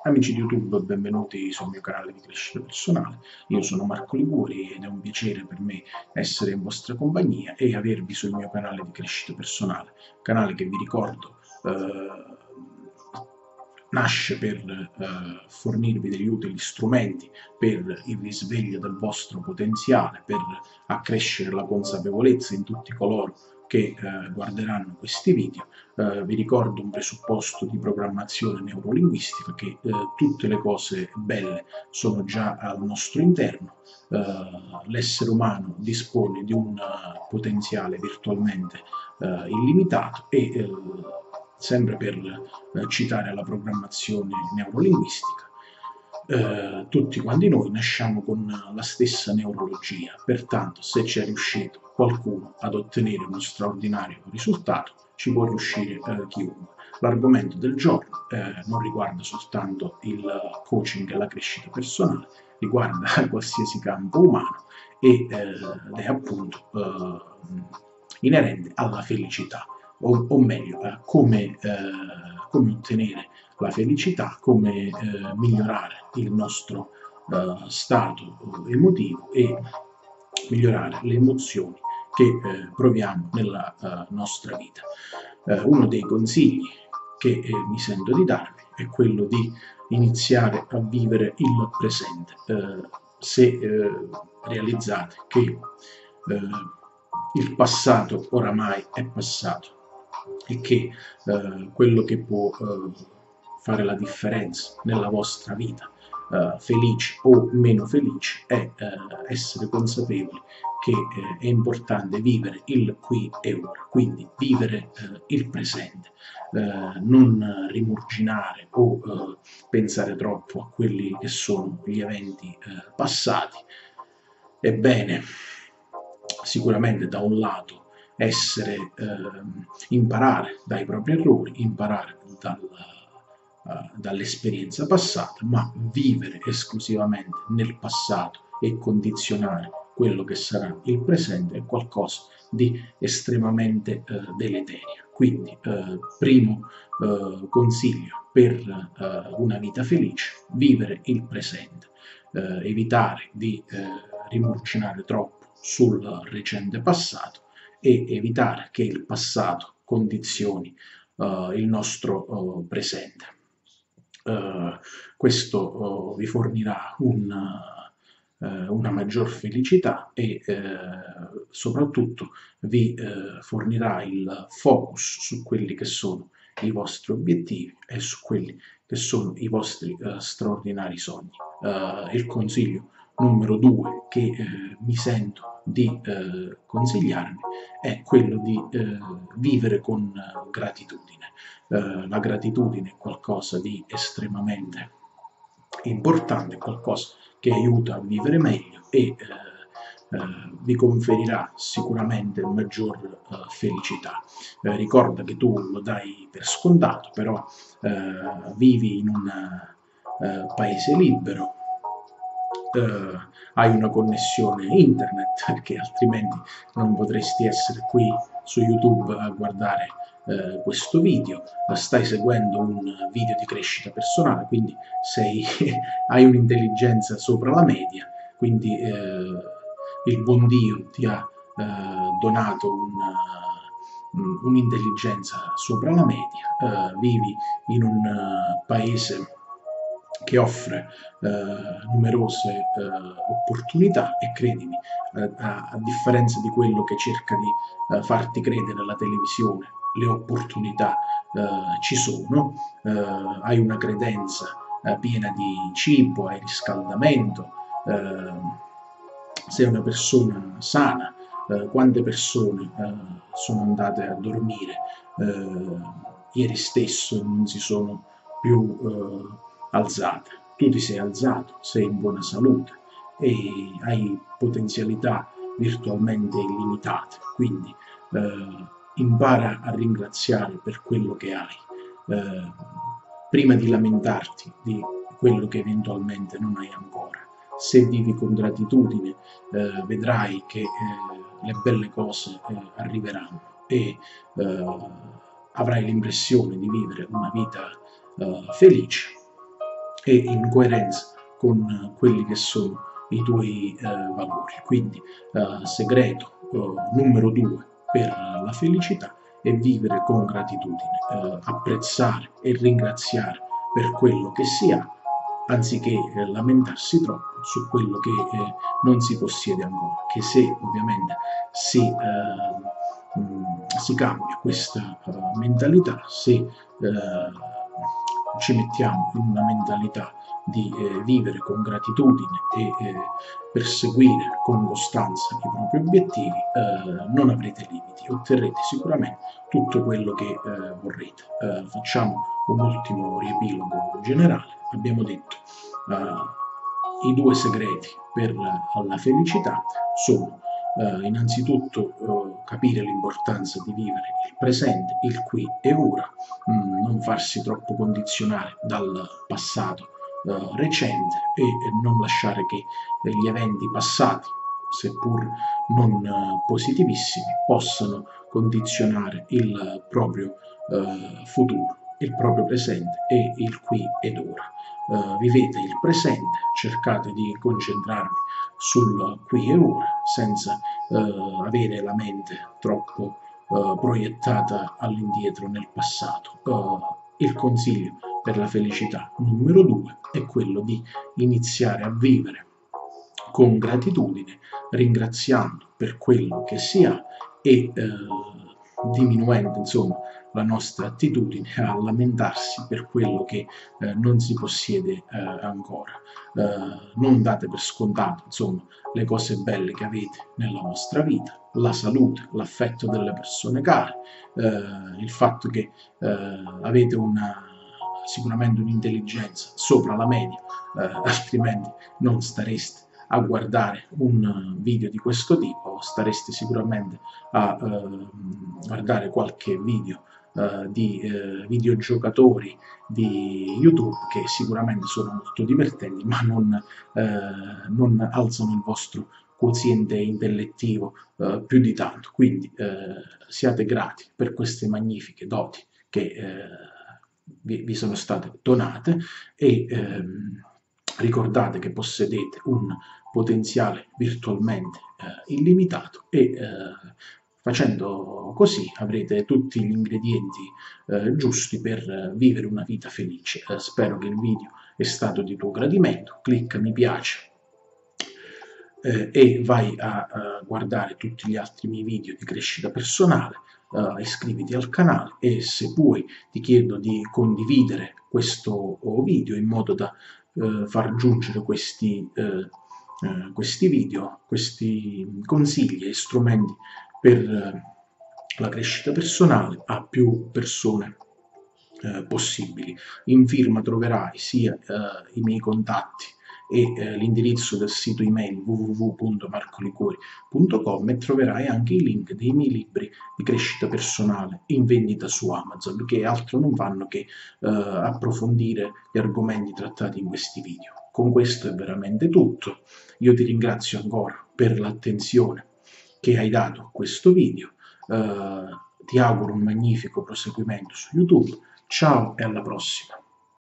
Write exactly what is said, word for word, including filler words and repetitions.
Amici di YouTube, benvenuti sul mio canale di crescita personale. Io sono Marco Liguori ed è un piacere per me essere in vostra compagnia e avervi sul mio canale di crescita personale, canale che vi ricordo eh, nasce per eh, fornirvi degli utili strumenti per il risveglio del vostro potenziale, per accrescere la consapevolezza in tutti coloro che eh, guarderanno questi video. Eh, vi ricordo un presupposto di programmazione neurolinguistica, che eh, tutte le cose belle sono già al nostro interno. Eh, l'essere umano dispone di un uh, potenziale virtualmente eh, illimitato e eh, sempre per eh, citare la programmazione neurolinguistica, eh, tutti quanti noi nasciamo con la stessa neurologia, pertanto se ci è riuscito qualcuno ad ottenere uno straordinario risultato, ci può riuscire eh, chiunque. L'argomento del giorno eh, non riguarda soltanto il coaching e la crescita personale, riguarda qualsiasi campo umano e, eh, ed è appunto eh, inerente alla felicità, o, o meglio, a come, eh, come ottenere la felicità, come eh, migliorare il nostro eh, stato emotivo e migliorare le emozioni che eh, proviamo nella uh, nostra vita. Uh, uno dei consigli che eh, mi sento di darvi è quello di iniziare a vivere il presente. Uh, se uh, realizzate che uh, il passato oramai è passato e che uh, quello che può uh, fare la differenza nella vostra vita, Uh, felici o meno felici, è uh, essere consapevoli che uh, è importante vivere il qui e ora, quindi vivere uh, il presente, uh, non rimurginare o pensare troppo a quelli che sono gli eventi passati. Ebbene, sicuramente da un lato essere, eh, imparare dai propri errori, imparare dal dall'esperienza passata, ma vivere esclusivamente nel passato e condizionare quello che sarà il presente è qualcosa di estremamente eh, deleterio. Quindi, eh, primo eh, consiglio per eh, una vita felice: vivere il presente, eh, evitare di eh, rimurginare troppo sul recente passato e evitare che il passato condizioni uh, il nostro uh, presente. Uh, questo uh, vi fornirà un, uh, una maggior felicità e uh, soprattutto vi uh, fornirà il focus su quelli che sono i vostri obiettivi e su quelli che sono i vostri uh, straordinari sogni. Uh, il consiglio numero due che uh, mi sento di uh, consigliarvi è quello di uh, vivere con uh, gratitudine. Uh, la gratitudine è qualcosa di estremamente importante, qualcosa che aiuta a vivere meglio e uh, uh, vi conferirà sicuramente maggior uh, felicità. Uh, ricorda che tu lo dai per scontato, però uh, vivi in un uh, paese libero, Uh, hai una connessione internet, perché altrimenti non potresti essere qui su YouTube a guardare uh, questo video. Uh, stai seguendo un video di crescita personale, quindi sei, hai un'intelligenza sopra la media, quindi uh, il buon Dio ti ha uh, donato un, un'intelligenza sopra la media. Uh, vivi in un uh, paese che offre eh, numerose eh, opportunità e credimi, eh, a, a differenza di quello che cerca di eh, farti credere la televisione, le opportunità eh, ci sono, eh, hai una credenza eh, piena di cibo, hai riscaldamento, eh, sei una persona sana. Eh, quante persone eh, sono andate a dormire eh, ieri stesso e non si sono più eh, alzate. Tu ti sei alzato, sei in buona salute e hai potenzialità virtualmente illimitate, quindi eh, impara a ringraziare per quello che hai, eh, prima di lamentarti di quello che eventualmente non hai ancora. Se vivi con gratitudine eh, vedrai che eh, le belle cose eh, arriveranno e eh, avrai l'impressione di vivere una vita eh, felice. e in coerenza con quelli che sono i tuoi eh, valori. Quindi eh, segreto eh, numero due per la felicità è vivere con gratitudine, eh, apprezzare e ringraziare per quello che si ha, anziché eh, lamentarsi troppo su quello che eh, non si possiede ancora, che se ovviamente si, eh, mh, si cambia questa uh, mentalità, se eh, ci mettiamo in una mentalità di eh, vivere con gratitudine e eh, perseguire con costanza i propri obiettivi, eh, non avrete limiti, otterrete sicuramente tutto quello che eh, vorrete. Eh, facciamo un ultimo riepilogo generale. Abbiamo detto eh, i due segreti per la felicità sono eh, innanzitutto eh, capire l'importanza di vivere il presente, il qui e ora, mh, non farsi troppo condizionare dal passato eh, recente e non lasciare che gli eventi passati, seppur non eh, positivissimi, possano condizionare il proprio eh, futuro, il proprio presente e il qui ed ora. Uh, vivete il presente, cercate di concentrarvi sul qui e ora senza uh, avere la mente troppo uh, proiettata all'indietro nel passato. Uh, il consiglio per la felicità numero due è quello di iniziare a vivere con gratitudine, ringraziando per quello che si ha e uh, diminuendo insomma la nostra attitudine a lamentarsi per quello che eh, non si possiede eh, ancora. Eh, non date per scontato, insomma, le cose belle che avete nella vostra vita, la salute, l'affetto delle persone care, eh, il fatto che eh, avete una, sicuramente un'intelligenza sopra la media, eh, altrimenti non stareste a guardare un video di questo tipo, stareste sicuramente a eh, guardare qualche video Uh, di uh, videogiocatori di YouTube che sicuramente sono molto divertenti, ma non, uh, non alzano il vostro quoziente intellettivo uh, più di tanto. Quindi siate grati per queste magnifiche doti che vi, vi sono state donate e ehm, ricordate che possedete un potenziale virtualmente illimitato e facendo così avrete tutti gli ingredienti eh, giusti per eh, vivere una vita felice. Eh, spero che il video è stato di tuo gradimento. Clicca mi piace eh, e vai a, a guardare tutti gli altri miei video di crescita personale. Uh, iscriviti al canale e se puoi ti chiedo di condividere questo video in modo da uh, far giungere questi, uh, uh, questi video, questi consigli e strumenti per la crescita personale a più persone eh, possibili. In firma troverai sia eh, i miei contatti e eh, l'indirizzo del sito email w w w punto marco liquori punto com e troverai anche i link dei miei libri di crescita personale in vendita su Amazon, che altro non fanno che eh, approfondire gli argomenti trattati in questi video. Con questo è veramente tutto. Io ti ringrazio ancora per l'attenzione che hai dato a questo video, uh, ti auguro un magnifico proseguimento su YouTube, ciao e alla prossima.